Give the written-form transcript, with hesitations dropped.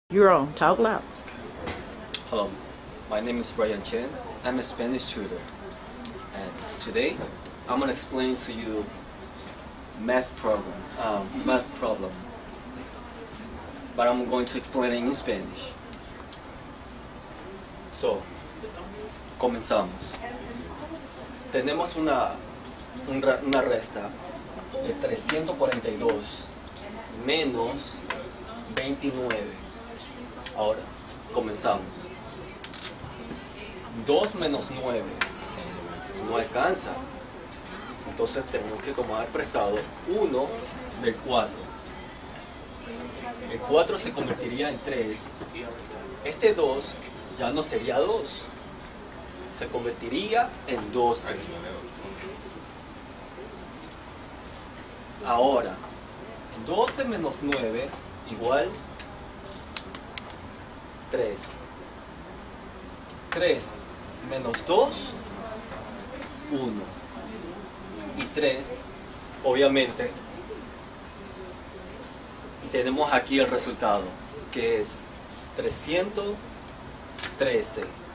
You're on. Talk loud. Hello, my name is Brian Chen. I'm a Spanish tutor, and today I'm going to explain to you math problem, but I'm going to explain it in Spanish. So, comenzamos. Tenemos una resta de 342 menos 29. Ahora, comenzamos. 2 menos 9 no alcanza. Entonces tenemos que tomar prestado 1 del 4. El 4 se convertiría en 3. Este 2 ya no sería 2. Se convertiría en 12. Ahora, 12 menos 9 igual 3. 3 menos 2, 1. Y 3, obviamente, tenemos aquí el resultado, que es 313.